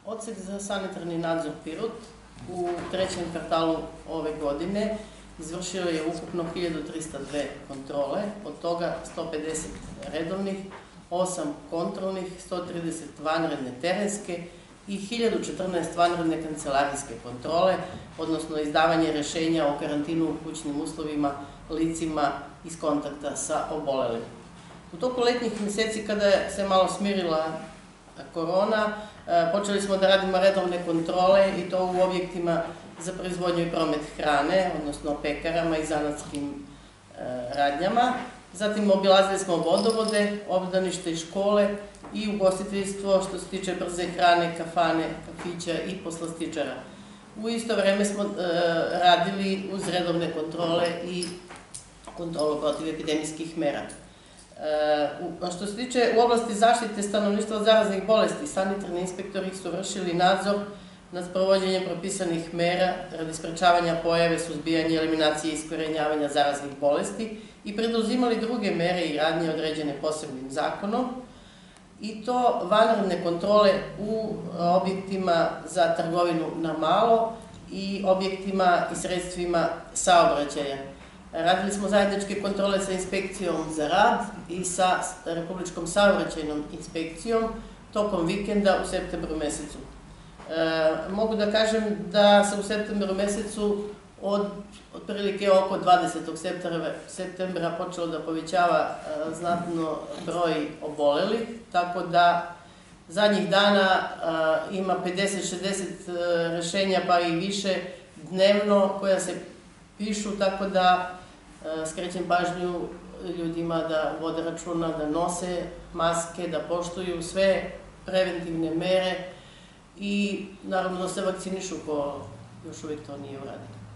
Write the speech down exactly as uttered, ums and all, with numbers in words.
Odsek za sanitarni nadzor Pirot u trećem kvartalu ove godine izvršio je ukupno hiljadu trista dve kontrole, od toga sto pedeset redovnih, osam kontrolnih, sto trideset vanredne terenske i hiljadu četrnaest vanredne kancelarijske kontrole, odnosno izdavanje rešenja o karantinu u kućnim uslovima licima iz kontakta sa obolelim. U toku letnjih meseci, kada se malo smirila korona, počeli smo da radimo redovne kontrole i to u objektima za proizvodnju i promet hrane, odnosno pekarama i zanatskim radnjama. Zatim obilazili smo vodovode, obdanište i škole i ugostiteljstvo što se tiče brze hrane, kafane, kafića i poslastičara. U isto vreme smo radili uz redovne kontrole i kontrolu protiv epidemijskih mera. Što se tiče u oblasti zaštite stanovništva od zaraznih bolesti, sanitarni inspektori su vršili nadzor nad sprovođenjem propisanih mera radi sprečavanja pojave, suzbijanja, eliminacije i iskorenjavanja zaraznih bolesti i preduzimali druge mere i radnje određene posebnim zakonom, i to vanredne kontrole u objektima za trgovinu na malo i objektima i sredstvima saobraćaja. Radili smo zajedničke kontrole sa inspekcijom za rad i sa Republičkom saobraćajnom inspekcijom tokom vikenda u septembru mesecu. Mogu da kažem da se u septembru mesecu od otprilike oko dvadesetog septembra počelo da povećava znatno broj obolelih, tako da zadnjih dana ima pedeset do šezdeset rešenja pa i više dnevno koja se pišu, tako da skrećem pažnju ljudima da vode računa, da nose maske, da poštuju sve preventivne mere i naravno da se vakcinišu ko još uvijek to nije uradio.